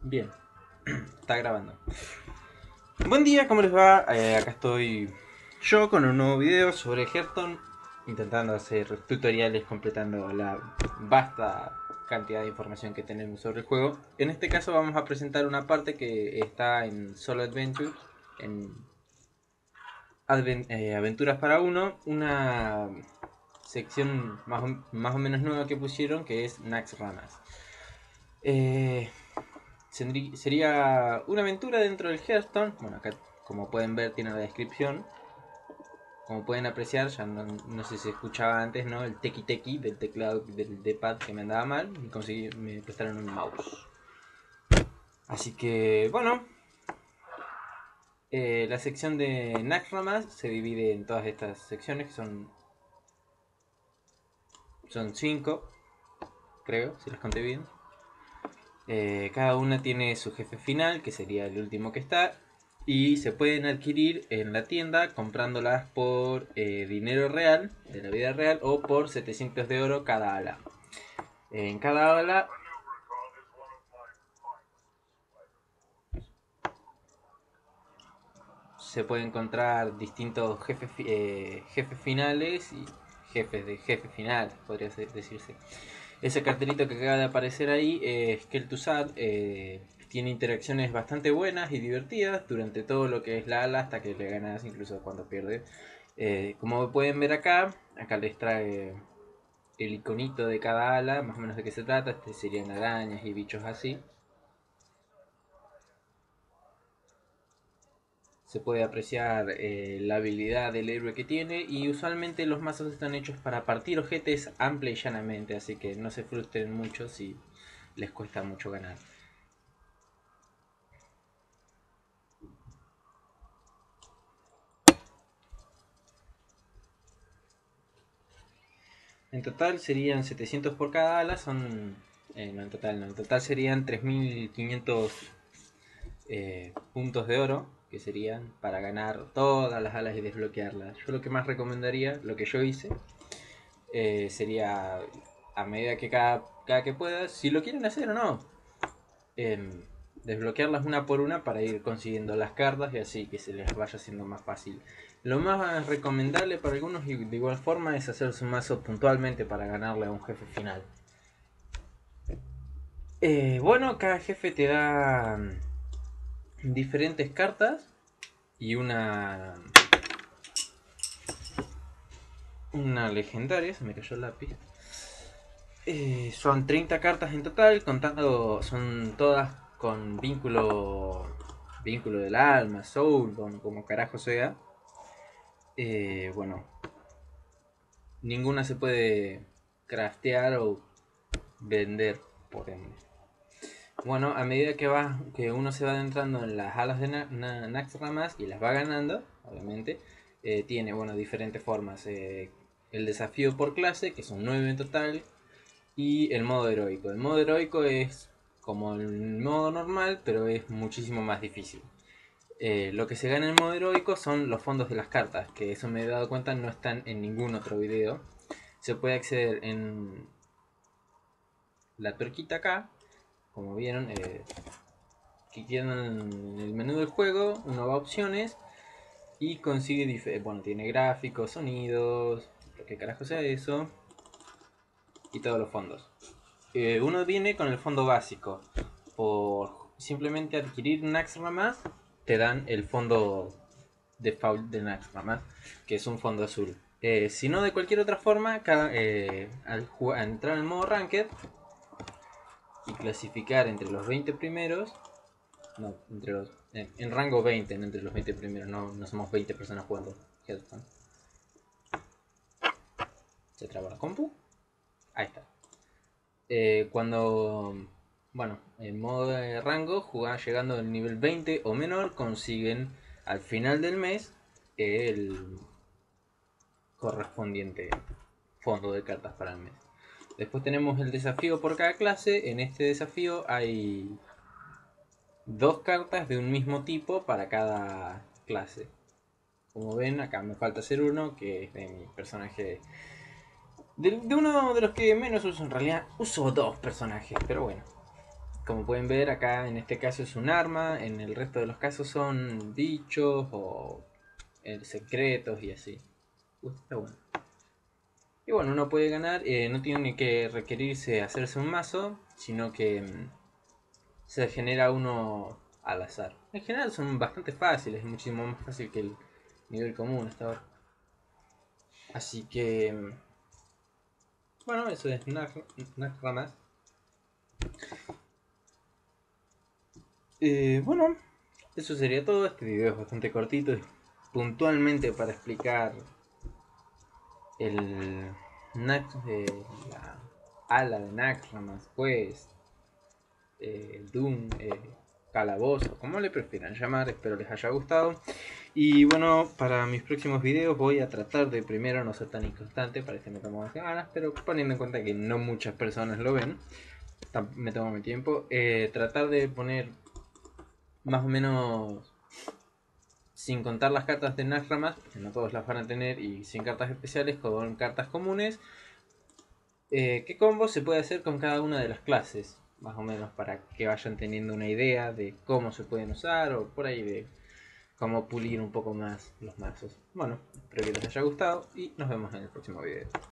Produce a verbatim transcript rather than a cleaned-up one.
Bien, está grabando. Buen día, ¿cómo les va? Eh, acá estoy yo con un nuevo video sobre Hearthstone, intentando hacer tutoriales completando la vasta cantidad de información que tenemos sobre el juego. En este caso vamos a presentar una parte que está en Solo Adventures, en Adven eh, Aventuras para uno, una sección más o, más o menos nueva que pusieron, que es Naxxramas. Eh, Sería una aventura dentro del Hearthstone. Bueno, acá como pueden ver tiene la descripción. Como pueden apreciar, ya no, no sé si se escuchaba antes, ¿no? El tequi tequi del teclado del D-pad que me andaba mal. Y conseguí, me prestaron un mouse. Así que, bueno. Eh, la sección de Naxxramas se divide en todas estas secciones que son. Son cinco, creo, si las conté bien. Eh, cada una tiene su jefe final, que sería el último que está. Y se pueden adquirir en la tienda comprándolas por eh, dinero real, de la vida real, o por setecientos de oro cada ala. En cada ala se puede encontrar distintos jefes, eh, jefes finales y jefes de jefe final, podría decirse. Ese cartelito que acaba de aparecer ahí, eh, Skel'Thuzad, eh, tiene interacciones bastante buenas y divertidas durante todo lo que es la ala hasta que le ganas, incluso cuando pierde. Eh, como pueden ver acá, acá les trae el iconito de cada ala, más o menos de qué se trata. Este serían arañas y bichos así. Se puede apreciar eh, la habilidad del héroe que tiene, y usualmente los mazos están hechos para partir ojetes amplia y llanamente, así que no se frustren mucho si les cuesta mucho ganar. En total serían setecientos por cada ala, son... Eh, no en total, no, en total serían tres mil quinientos eh, puntos de oro, que serían para ganar todas las alas y desbloquearlas. Yo lo que más recomendaría, lo que yo hice, eh, sería a medida que cada, cada que pueda, si lo quieren hacer o no, eh, desbloquearlas una por una para ir consiguiendo las cartas y así que se les vaya haciendo más fácil. Lo más recomendable para algunos y de igual forma es hacer su mazo puntualmente para ganarle a un jefe final. Eh, bueno, cada jefe te da diferentes cartas y una una legendaria. Se me cayó el lápiz. Eh, son treinta cartas en total, contando, son todas con vínculo vínculo del alma, soul, como carajo sea. Eh, bueno, ninguna se puede craftear o vender, por ende. Bueno, a medida que va, que uno se va adentrando en las alas de Na Na Naxxramas y las va ganando, obviamente, eh, tiene, bueno, diferentes formas. Eh, el desafío por clase, que son nueve en total, y el modo heroico. El modo heroico es como el modo normal, pero es muchísimo más difícil. Eh, lo que se gana en modo heroico son los fondos de las cartas, que eso me he dado cuenta no están en ningún otro video. Se puede acceder en la tuerquita acá, como vieron, eh, que quedan en el menú del juego, uno va a opciones y consigue, bueno, tiene gráficos, sonidos, lo que carajo sea eso, y todos los fondos. Eh, uno viene con el fondo básico. Por simplemente adquirir Naxxramas te dan el fondo default de Naxxramas, que es un fondo azul. Eh, si no, de cualquier otra forma, cada, eh, al, al entrar en modo Ranked y clasificar entre los veinte primeros, no, entre los, en, en rango veinte, no entre los veinte primeros, no, no somos veinte personas jugando Hearthstone. ¿Se traba la compu? Ahí está. Eh, cuando, bueno, en modo de rango, jugar llegando al nivel veinte o menor, consiguen al final del mes el correspondiente fondo de cartas para el mes. Después tenemos el desafío por cada clase. En este desafío hay dos cartas de un mismo tipo para cada clase. Como ven, acá me falta hacer uno, que es de mi personaje, de, de uno de los que menos uso. En realidad uso dos personajes, pero bueno, como pueden ver acá en este caso es un arma, en el resto de los casos son dichos o eh, secretos y así. Uh, está bueno. Y bueno, uno puede ganar, eh, no tiene que requerirse hacerse un mazo, sino que mm, se genera uno al azar. En general son bastante fáciles, muchísimo más fácil que el nivel común hasta ahora. Así que, mm, bueno, eso es nada más. Eh, bueno, eso sería todo. Este video es bastante cortito, es puntualmente para explicar el Nax, eh, la ala de Naxxramas, pues eh, Doom, eh, Calabozo, como le prefieran llamar. Espero les haya gustado. Y bueno, para mis próximos videos voy a tratar de primero no ser tan inconstante, parece que me tomo más semanas, pero poniendo en cuenta que no muchas personas lo ven, me tomo mi tiempo. Eh, tratar de poner más o menos, sin contar las cartas de Naxxramas, porque no todos las van a tener, y sin cartas especiales, con cartas comunes, eh, qué combo se puede hacer con cada una de las clases, más o menos para que vayan teniendo una idea de cómo se pueden usar, o por ahí de cómo pulir un poco más los mazos. Bueno, espero que les haya gustado y nos vemos en el próximo video.